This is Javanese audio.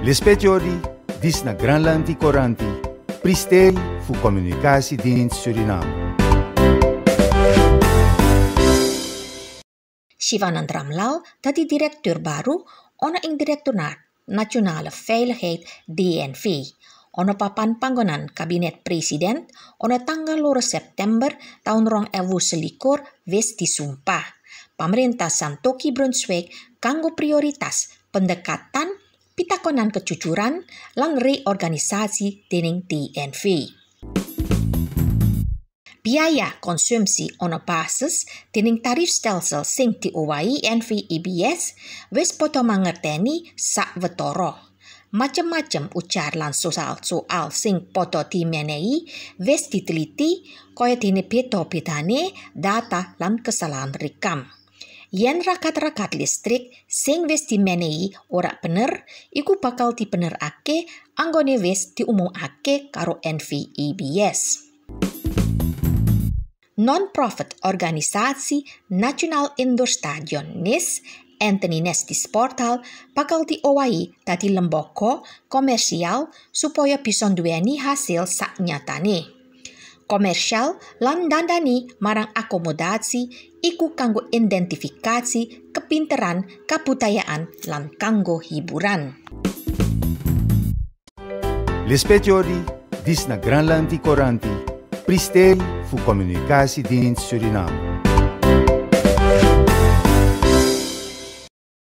L'espetiori dis na Granlandi Coranti, pristeri fu Communicatiedienst Suriname. Shivanand Ramlal, tadi direktur baru, ono ing Direktoraat Nasionale Veiligheid DNV. Ono papan panggonan Kabinet Presiden, ono tanggal 2 September tahun 2021 wis disumpah. Pemerintah Santoki Brunswick kanggo prioritas pendekatan pitakonan kejujuran lan reorganisasi dening DNV. Biaya konsumsi ono basis dening tarif stelsel sing diowahi NV-IBS wis padha mangerteni sawetara. Macem-macem ujar lan soal sing padha dimenehi wis diteliti kaya dene beda-bedane data lan kesalahan rekam. Yen rakat-rakat listrik sing wis dimenehi ora bener, iku bakal dibenerake anggone wis diumumake karo NV-IBS. Non-profit organisasi National Indoor Stadion NIS Anthony Nestis Portal bakal diowahi dadi lembaga komersial supaya bisa nduweni hasil saknyatane. Komersial lan dandani marang akomodasi iku kanggo identifikasi kepinteran kabudayaan lan kanggo hiburan. L'espetiori dis na Granlandi Coranti, pristeri fu Communicatiedienst Suriname.